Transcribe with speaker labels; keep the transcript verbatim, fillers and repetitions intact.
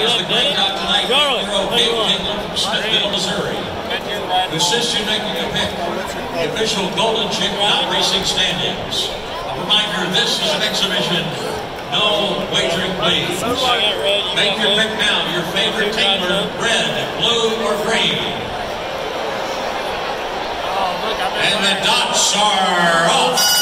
Speaker 1: is the great dog tonight, eight-year-old Dave Kingland from Smithville, Missouri. To assist you making a pick, the official Golden Chick Dog Racing standings. A reminder, this is an exhibition. No wagering, please. Make your pick now. Your favorite tamer, red, blue, or green. And the dots are off.